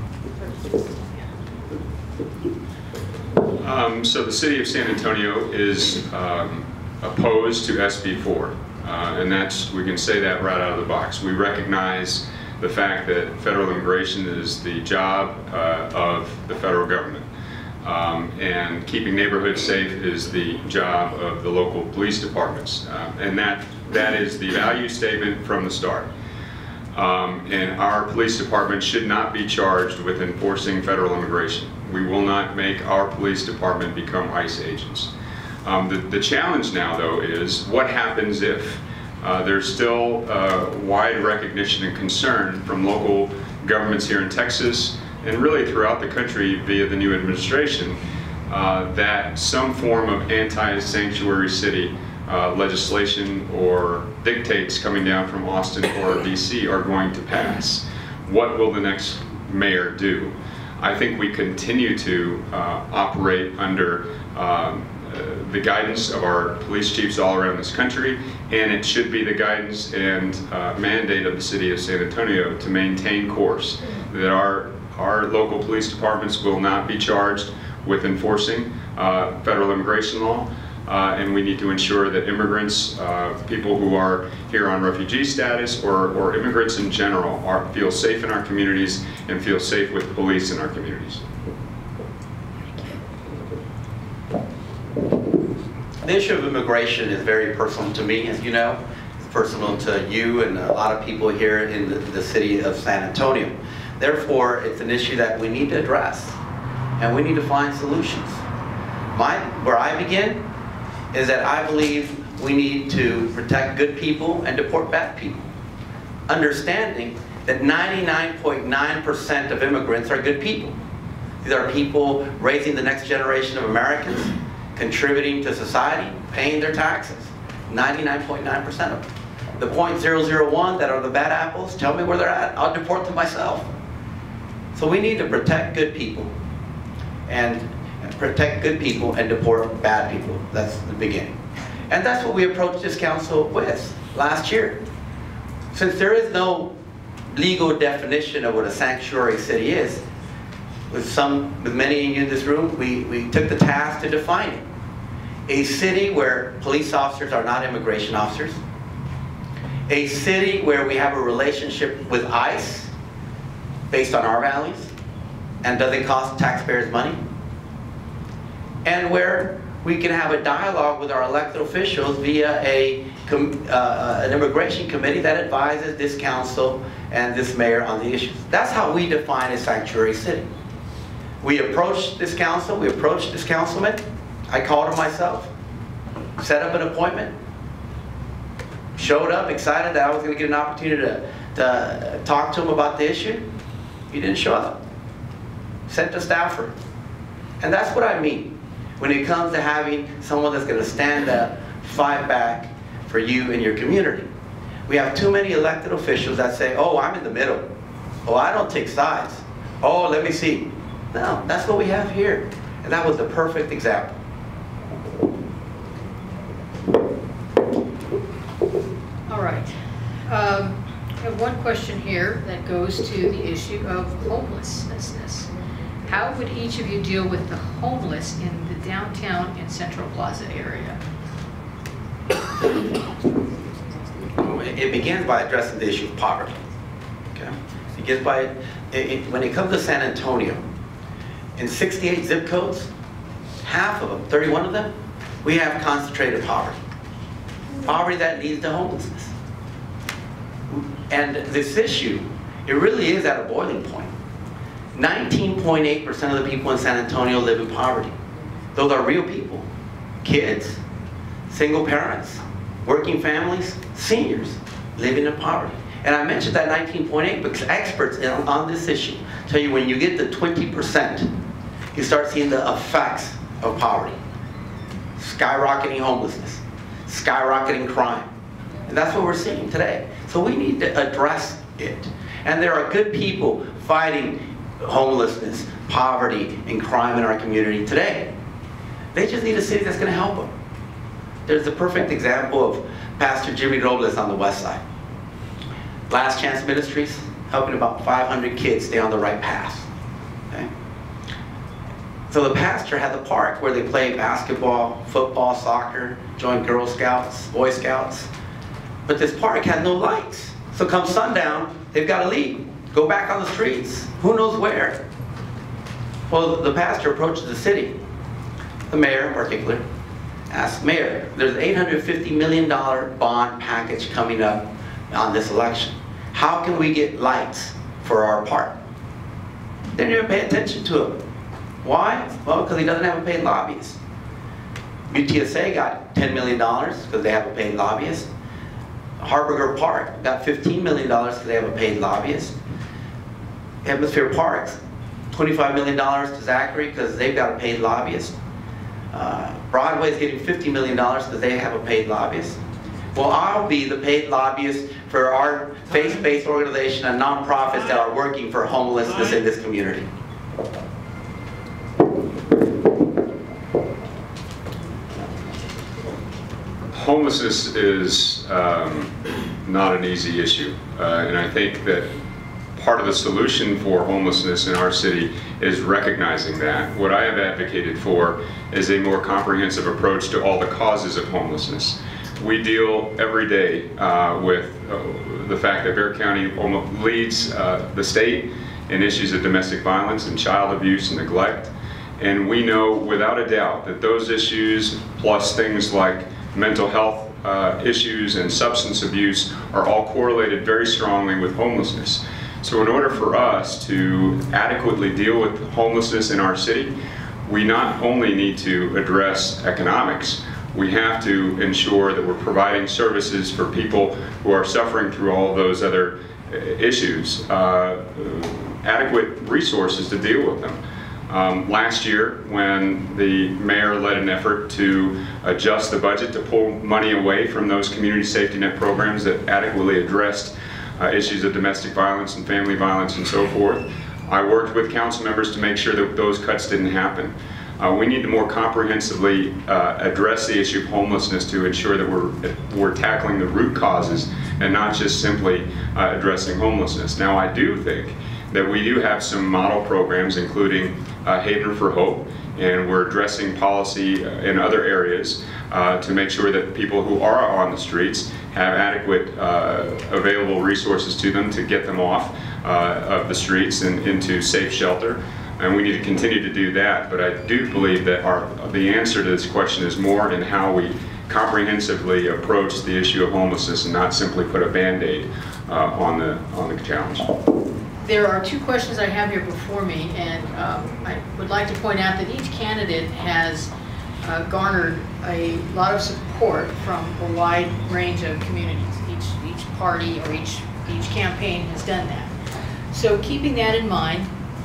Um, so the city of San Antonio is um, opposed to S B four, uh, and that's, we can say that right out of the box. We recognize the fact that federal immigration is the job uh, of the federal government, um, and keeping neighborhoods safe is the job of the local police departments, uh, and that that is the value statement from the start. Um, and our police department should not be charged with enforcing federal immigration. We will not make our police department become ICE agents. Um, the, the challenge now, though, is what happens if uh, there's still uh, wide recognition and concern from local governments here in Texas and really throughout the country via the new administration uh, that some form of anti-sanctuary city Uh, legislation or dictates coming down from Austin or D C are going to pass. What will the next mayor do? I think we continue to uh, operate under um, uh, the guidance of our police chiefs all around this country, and it should be the guidance and uh, mandate of the city of San Antonio to maintain course, that our, our local police departments will not be charged with enforcing uh, federal immigration law. Uh, and we need to ensure that immigrants, uh, people who are here on refugee status, or, or immigrants in general, are, feel safe in our communities and feel safe with police in our communities.
The issue of immigration is very personal to me, as you know. It's personal to you and a lot of people here in the, the city of San Antonio. Therefore, it's an issue that we need to address, and we need to find solutions. My, where I begin is that I believe we need to protect good people and deport bad people. Understanding that ninety-nine point nine percent of immigrants are good people. These are people raising the next generation of Americans, contributing to society, paying their taxes. ninety-nine point nine percent of them. The zero point zero zero one that are the bad apples, tell me where they're at, I'll deport them myself. So we need to protect good people. And protect good people and deport bad people. That's the beginning. And that's what we approached this council with last year. Since there is no legal definition of what a sanctuary city is, with some, with many of you in this room, we, we took the task to define it. A city where police officers are not immigration officers. A city where we have a relationship with ICE based on our values and doesn't cost taxpayers money. And where we can have a dialogue with our elected officials via a, uh, an immigration committee that advises this council and this mayor on the issues. That's how we define a sanctuary city. We approached this council, we approached this councilman, I called him myself, set up an appointment, showed up excited that I was going to get an opportunity to, to talk to him about the issue. He didn't show up. Sent a staffer. And that's what I mean when it comes to having someone that's going to stand up, fight back for you and your community. We have too many elected officials that say, oh, I'm in the middle. Oh, I don't take sides. Oh, let me see. No, that's what we have here. And that was the perfect example.
All right. Um, I have one question here that goes to the issue of homelessness. How would each of you deal with the homeless in the downtown and Central Plaza area?
It begins by addressing the issue of poverty. Okay? It begins by, it, it, when it comes to San Antonio, in sixty-eight zip codes, half of them, thirty-one of them, we have concentrated poverty. Poverty that leads to homelessness. And this issue, it really is at a boiling point. nineteen point eight percent of the people in San Antonio live in poverty. Those are real people. Kids, single parents, working families, seniors living in poverty. And I mentioned that nineteen point eight because experts in, on this issue tell you when you get to twenty percent, you start seeing the effects of poverty. Skyrocketing homelessness, skyrocketing crime. And that's what we're seeing today. So we need to address it. And And there are good people fighting homelessness, poverty, and crime in our community today. They just need a city that's going to help them. There's a perfect example of Pastor Jimmy Robles on the west side. Last Chance Ministries, helping about five hundred kids stay on the right path. Okay? So the pastor had the park where they play basketball, football, soccer, join Girl Scouts, Boy Scouts. But this park had no lights. So come sundown, they've got to leave, go back on the streets. Who knows where? Well, the pastor approaches the city, the mayor in particular, asked, Mayor, there's an eight hundred fifty million dollar bond package coming up on this election. How can we get lights for our park? They didn't even pay attention to him. Why? Well, because he doesn't have a paid lobbyist. U T S A got ten million dollars because they have a paid lobbyist. Harburger Park got fifteen million dollars because they have a paid lobbyist. Hemisphere Parks, twenty-five million dollars to Zachary because they've got a paid lobbyist. Uh, Broadway is getting fifty million dollars because they have a paid lobbyist. Well, I'll be the paid lobbyist for our faith-based organization and nonprofits that are working for homelessness in this community.
Homelessness is um, not an easy issue, uh, and I think that part of the solution for homelessness in our city is recognizing that. What I have advocated for is a more comprehensive approach to all the causes of homelessness. We deal every day uh, with uh, the fact that Bexar County almost leads uh, the state in issues of domestic violence and child abuse and neglect, and we know without a doubt that those issues, plus things like mental health uh, issues and substance abuse, are all correlated very strongly with homelessness. So in order for us to adequately deal with homelessness in our city, we not only need to address economics, we have to ensure that we're providing services for people who are suffering through all of those other issues, uh, adequate resources to deal with them. Um, last year, when the mayor led an effort to adjust the budget to pull money away from those community safety net programs that adequately addressed uh, issues of domestic violence and family violence and so forth, I worked with council members to make sure that those cuts didn't happen. Uh, we need to more comprehensively uh, address the issue of homelessness to ensure that we're, we're tackling the root causes and not just simply uh, addressing homelessness. Now, I do think that we do have some model programs, including uh, Haven for Hope, and we're addressing policy in other areas uh, to make sure that people who are on the streets have adequate uh, available resources to them to get them off uh, of the streets and into safe shelter. And we need to continue to do that, but I do believe that our, the answer to this question is more in how we comprehensively approach the issue of homelessness and not simply put a Band-Aid uh, on the, on the challenge.
There are two questions I have here before me, and um, I would like to point out that each candidate has uh, garnered a lot of support from a wide range of communities. Each, each party or each, each campaign has done that. So keeping that in mind,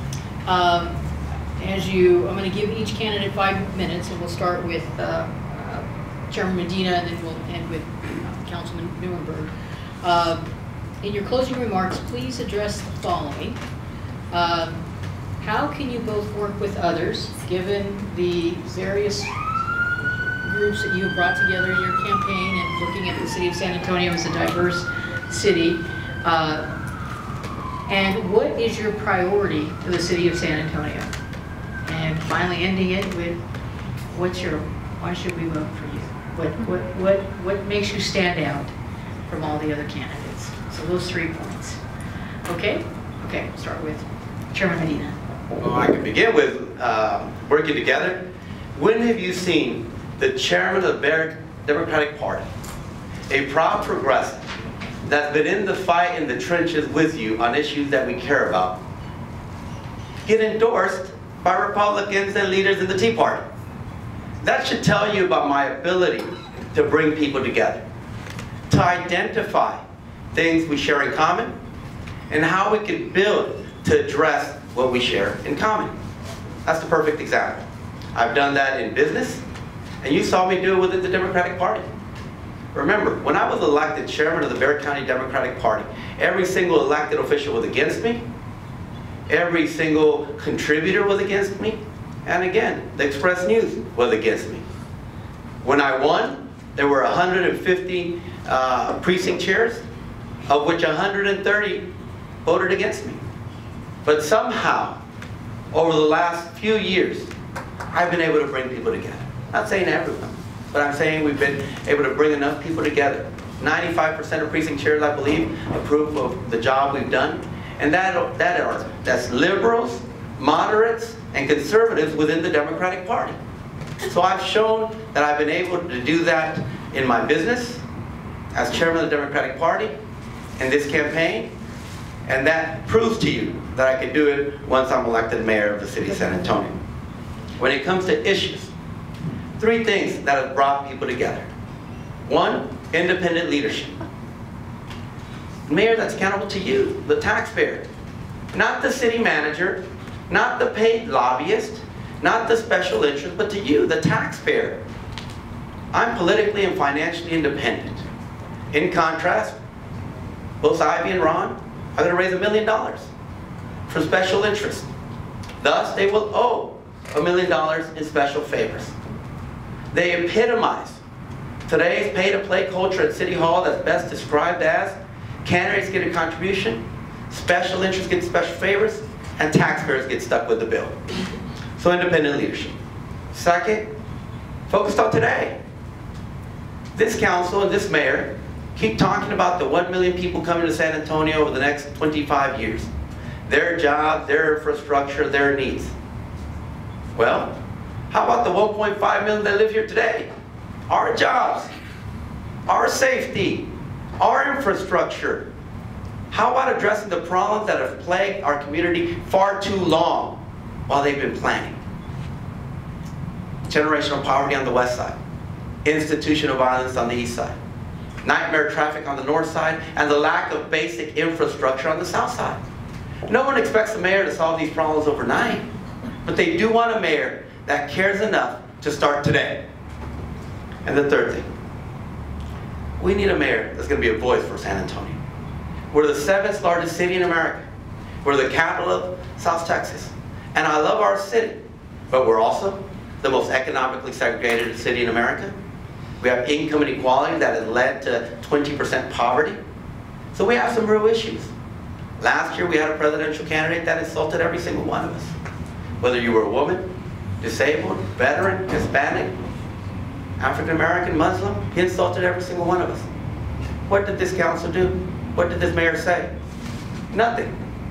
um, as you, I'm going to give each candidate five minutes, and we'll start with uh, uh, Chairman Medina, and then we'll end with uh, Councilman Nirenberg. Uh, In your closing remarks, please address the following. Um, how can you both work with others, given the various groups that you have brought together in your campaign and looking at the city of San Antonio as a diverse city? Uh, and what is your priority for the city of San Antonio? And finally ending it with, what's your, why should we vote for you? What, what, what, what makes you stand out from all the other candidates? So those three points. Okay? Okay, we'll start with Chairman Medina.
Well, I can begin with uh, working together. When have you seen the chairman of the Democratic Party, a proud progressive that's been in the fight in the trenches with you on issues that we care about, get endorsed by Republicans and leaders in the Tea Party? That should tell you about my ability to bring people together, to identify things we share in common, and how we can build to address what we share in common. That's the perfect example. I've done that in business, and you saw me do it within the Democratic Party. Remember, when I was elected chairman of the Bexar County Democratic Party, every single elected official was against me. Every single contributor was against me. And again, the Express News was against me. When I won, there were one hundred fifty uh, precinct chairs, of which one hundred thirty voted against me. But somehow, over the last few years, I've been able to bring people together. Not saying everyone, but I'm saying we've been able to bring enough people together. ninety-five percent of precinct chairs, I believe, approve of the job we've done. And that, that are, that's liberals, moderates, and conservatives within the Democratic Party. So I've shown that I've been able to do that in my business, as chairman of the Democratic Party, in this campaign, and that proves to you that I can do it once I'm elected mayor of the city of San Antonio. When it comes to issues, three things that have brought people together. One, independent leadership. Mayor that's accountable to you, the taxpayer. Not the city manager, not the paid lobbyist, not the special interest, but to you, the taxpayer. I'm politically and financially independent. In contrast, both Ivy and Ron are going to raise a million dollars for special interest. Thus, they will owe a million dollars in special favors. They epitomize today's pay-to-play culture at City Hall that's best described as candidates get a contribution, special interests get special favors, and taxpayers get stuck with the bill. So independent leadership. Second, focused on today. This council and this mayor keep talking about the one million people coming to San Antonio over the next twenty-five years. Their jobs, their infrastructure, their needs. Well, how about the one point five million that live here today? Our jobs, our safety, our infrastructure. How about addressing the problems that have plagued our community far too long while they've been planning? Generational poverty on the west side, institutional violence on the east side, nightmare traffic on the north side, and the lack of basic infrastructure on the south side. No one expects the mayor to solve these problems overnight, but they do want a mayor that cares enough to start today. And the third thing, we need a mayor that's going to be a voice for San Antonio. We're the seventh largest city in America. We're the capital of South Texas. And I love our city, but we're also the most economically segregated city in America. We have income inequality that has led to twenty percent poverty. So we have some real issues. Last year we had a presidential candidate that insulted every single one of us. Whether you were a woman, disabled, veteran, Hispanic, African American, Muslim, he insulted every single one of us. What did this council do? What did this mayor say? Nothing.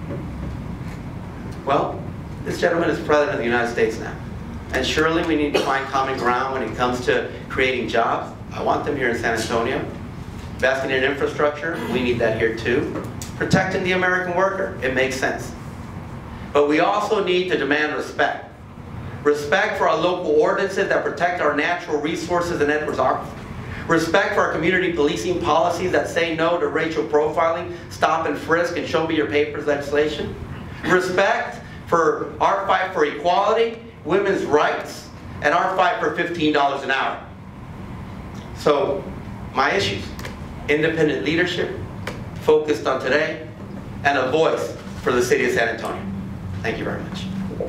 Well, this gentleman is president of the United States now. And surely we need to find common ground when it comes to creating jobs. I want them here in San Antonio. Investing in infrastructure, we need that here too. Protecting the American worker, it makes sense. But we also need to demand respect. Respect for our local ordinances that protect our natural resources and ethnography. Respect for our community policing policies that say no to racial profiling, stop and frisk, and show me your papers legislation. Respect for our fight for equality, women's rights, and our fight for fifteen dollars an hour. So, my issues, independent leadership, focused on today, and a voice for the city of San Antonio. Thank you very much.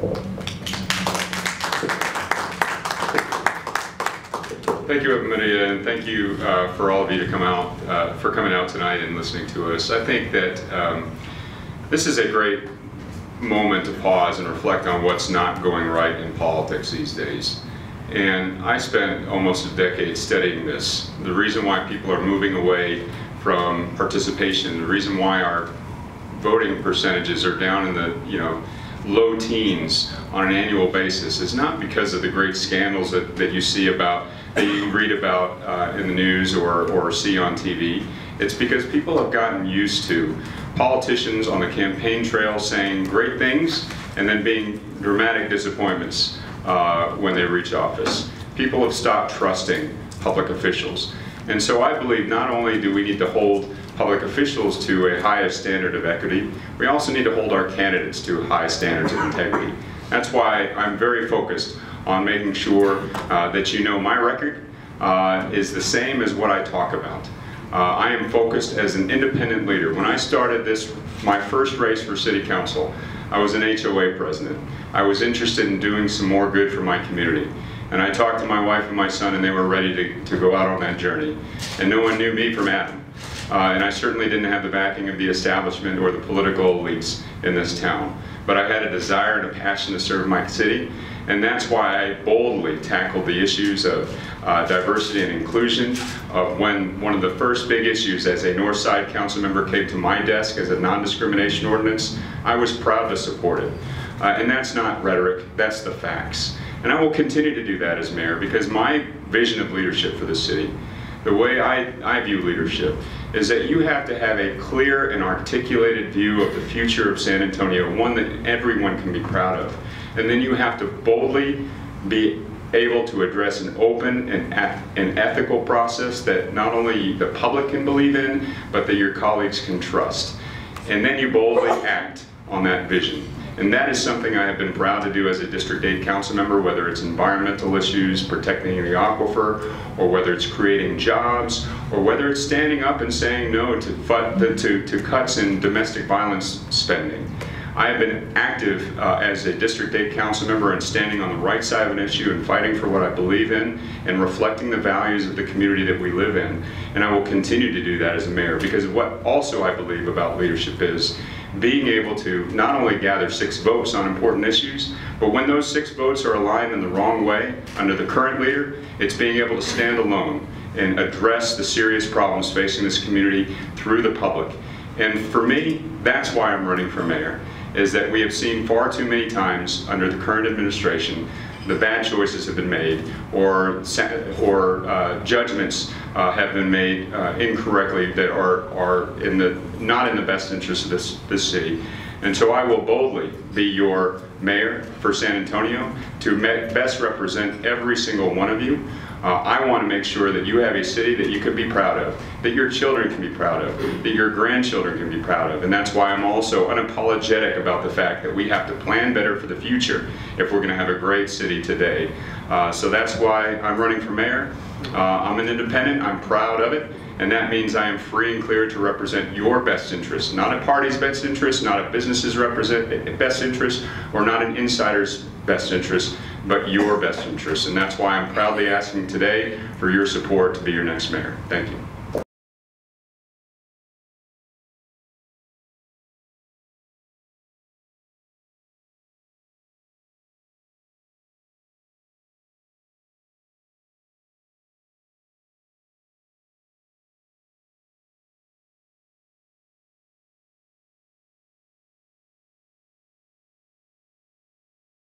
Thank you, Medina, and thank you uh, for all of you to come out, uh, for coming out tonight and listening to us. I think that um, this is a great moment to pause and reflect on what's not going right in politics these days. And I spent almost a decade studying this. The reason why people are moving away from participation, the reason why our voting percentages are down in the, you know, low teens on an annual basis is not because of the great scandals that, that you see about, that you read about uh, in the news or, or see on T V. It's because people have gotten used to politicians on the campaign trail saying great things and then being dramatic disappointments uh, when they reach office. People have stopped trusting public officials. And so I believe not only do we need to hold public officials to a higher standard of equity, we also need to hold our candidates to high standards of integrity. That's why I'm very focused on making sure uh, that you know my record, uh, is the same as what I talk about. Uh, I am focused as an independent leader. When I started this, my first race for city council, I was an H O A president. I was interested in doing some more good for my community. And I talked to my wife and my son, and they were ready to, to go out on that journey. And no one knew me from Adam. Uh, and I certainly didn't have the backing of the establishment or the political elites in this town. But I had a desire and a passion to serve my city, and that's why I boldly tackled the issues of uh, diversity and inclusion. Of when one of the first big issues as a North Side council member came to my desk as a non-discrimination ordinance, I was proud to support it. Uh, and that's not rhetoric, that's the facts. And I will continue to do that as mayor, because my vision of leadership for the city, the way I, I view leadership, is that you have to have a clear and articulated view of the future of San Antonio, one that everyone can be proud of. And then you have to boldly be able to address an open and an ethical process that not only the public can believe in, but that your colleagues can trust. And then you boldly act on that vision. And that is something I have been proud to do as a District eight council member, whether it's environmental issues, protecting the aquifer, or whether it's creating jobs, or whether it's standing up and saying no to, to, to cuts in domestic violence spending. I have been active uh, as a District eight council member and standing on the right side of an issue and fighting for what I believe in and reflecting the values of the community that we live in. And I will continue to do that as a mayor, because what also I believe about leadership is being able to not only gather six votes on important issues, but when those six votes are aligned in the wrong way under the current leader, it's being able to stand alone and address the serious problems facing this community through the public. And for me, that's why I'm running for mayor, is that we have seen far too many times under the current administration the bad choices have been made, or, or uh, judgments uh, have been made uh, incorrectly that are, are in the, not in the best interest of this, this city. And so I will boldly be your mayor for San Antonio to best represent every single one of you. Uh, I want to make sure that you have a city that you can be proud of, that your children can be proud of, that your grandchildren can be proud of. And that's why I'm also unapologetic about the fact that we have to plan better for the future if we're going to have a great city today. Uh, so that's why I'm running for mayor. Uh, I'm an independent, I'm proud of it, and that means I am free and clear to represent your best interests, not a party's best interest, not a business's represent best interest, or not an insider's best interest, but your best interest. And that's why I'm proudly asking today for your support to be your next mayor. Thank you.